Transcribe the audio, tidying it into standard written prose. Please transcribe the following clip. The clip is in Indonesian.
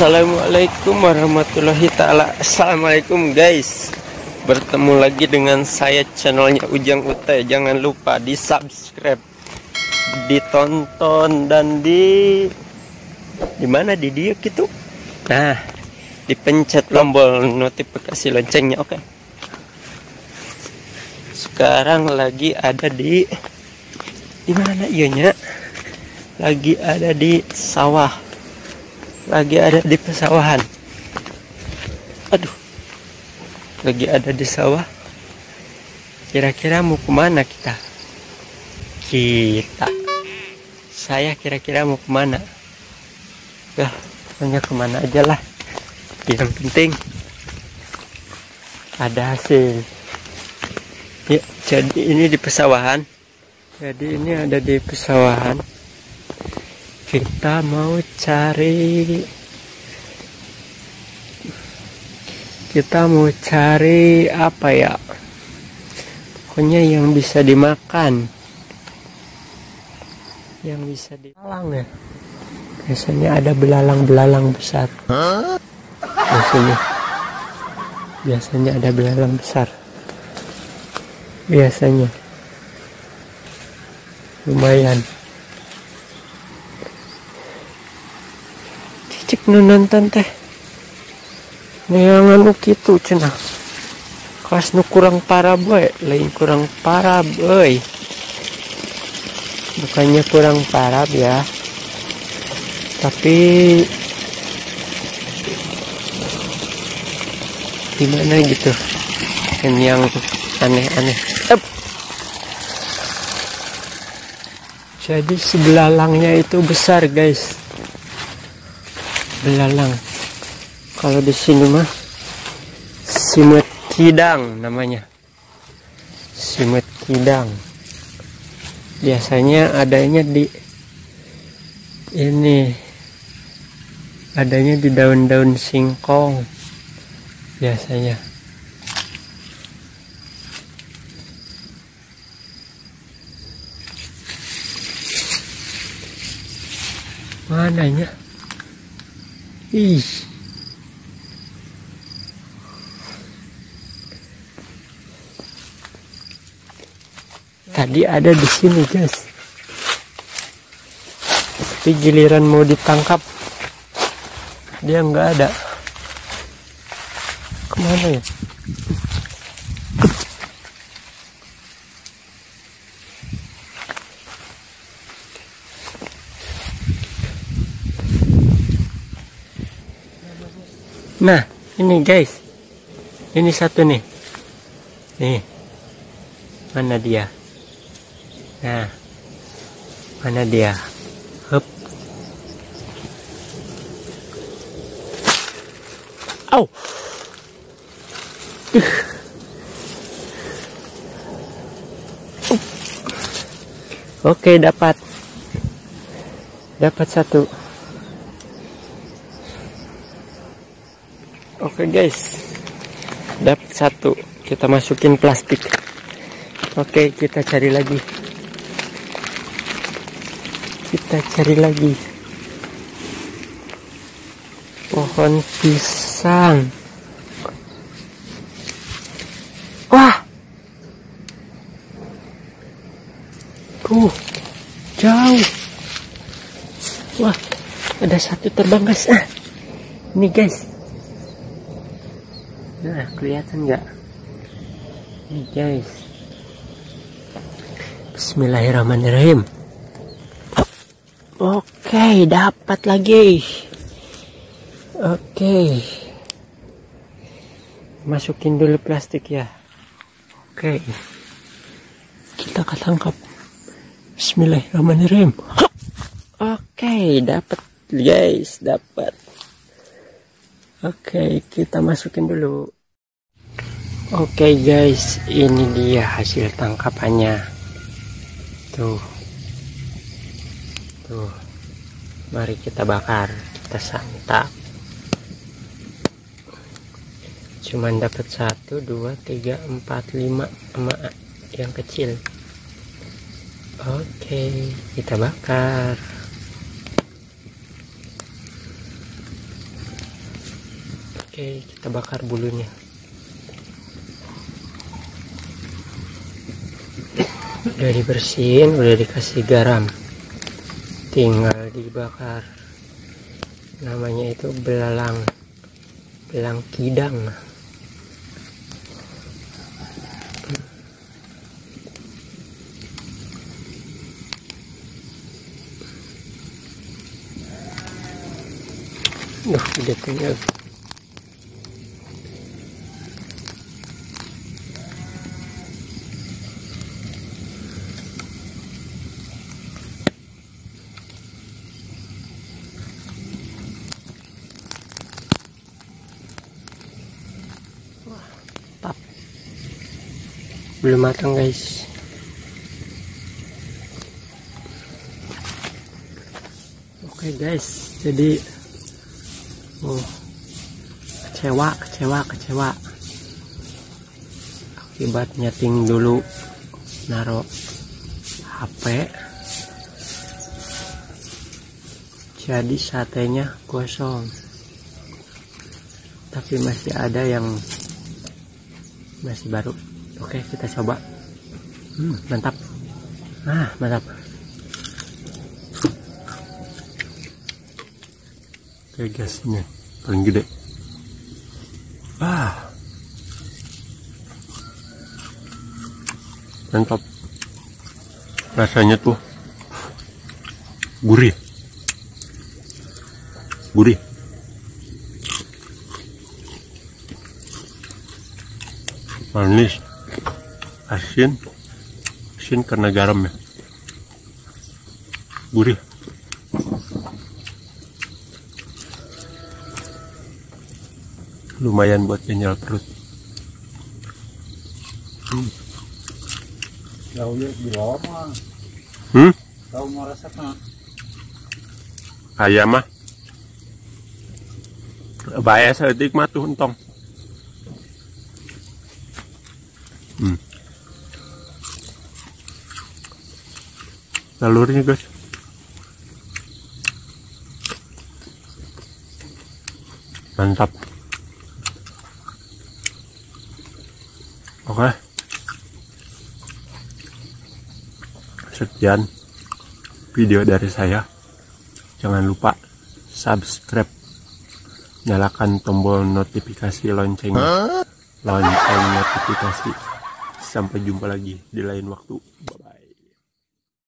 Assalamualaikum warahmatullahi ta'ala. Assalamualaikum guys, bertemu lagi dengan saya, channelnya Ujang Utai. Jangan lupa di subscribe, ditonton, dan di mana di dia gitu. Nah, dipencet tombol notifikasi loncengnya. Oke. Sekarang lagi ada di mana ianya? Lagi ada di sawah. Lagi ada di pesawahan. Aduh, lagi ada di sawah. Kira-kira mau kemana kita? Saya kira-kira mau kemana? Ya, pokoknya kemana aja lah. Yang penting ada hasil. Ya, jadi ini di pesawahan. Jadi ini ada di pesawahan. Kita mau cari apa ya? Pokoknya yang bisa dimakan, yang bisa dilalang ya. Biasanya ada belalang besar. Biasanya ada belalang besar. Biasanya lumayan. Cik nu nonton teh neangan kitu cenah kas nu kurang parah boy, lain kurang parah boy, bukannya kurang parah ya, tapi gimana gitu kan yang aneh-aneh. Jadi si belalangnya itu besar guys, belalang. Kalau di sini mah simut kidang namanya, simut kidang. Biasanya adanya di ini, adanya di daun-daun singkong biasanya. Mananya? Ih, tadi ada di sini guys, tapi giliran mau ditangkap dia nggak ada. Kemana ya? Nah, ini guys, ini satu nih. Nih, mana dia? Nah, mana dia? Hup. Au. Oke, dapat satu. Oke guys, dapat satu. Kita masukin plastik. Oke, kita cari lagi. Pohon pisang. Wah, jauh. Wah, ada satu terbang guys. Ini guys. Nah, kelihatan nggak? Ini guys. Bismillahirrahmanirrahim. Oke, dapat lagi. Oke. Masukin dulu plastik ya. Oke. Kita ketangkap. Bismillahirrahmanirrahim. Oke, dapat guys, dapat. Oke, kita masukin dulu. Oke guys, ini dia hasil tangkapannya. Tuh. Mari kita bakar, kita santap. Cuman dapat 1, 2, 3, 4, 5 sama yang kecil. Oke, kita bakar. Oke, kita bakar bulunya. Udah dibersihin, udah dikasih garam, tinggal dibakar. Namanya itu belalang kidang. Udah tinggal. Tap. Belum matang guys. Oke guys, jadi kecewa akibat nyeting dulu naruh HP, jadi satenya gosong, tapi masih ada yang masih baru. Oke, kita coba. Mantap. Mantap. Oke guys, ini paling gede. Mantap. Rasanya tuh gurih. Manis, asin karena garam ya. Gurih. Lumayan buat kenyal perut. Jauh ya di lama. Tahu mau rasakan? Ayam mah. Bahaya sedetik mah tuh entong. Telurnya guys. Mantap. Oke. Sekian video dari saya. Jangan lupa subscribe, nyalakan tombol notifikasi lonceng notifikasi. Sampai jumpa lagi di lain waktu. Bye-bye.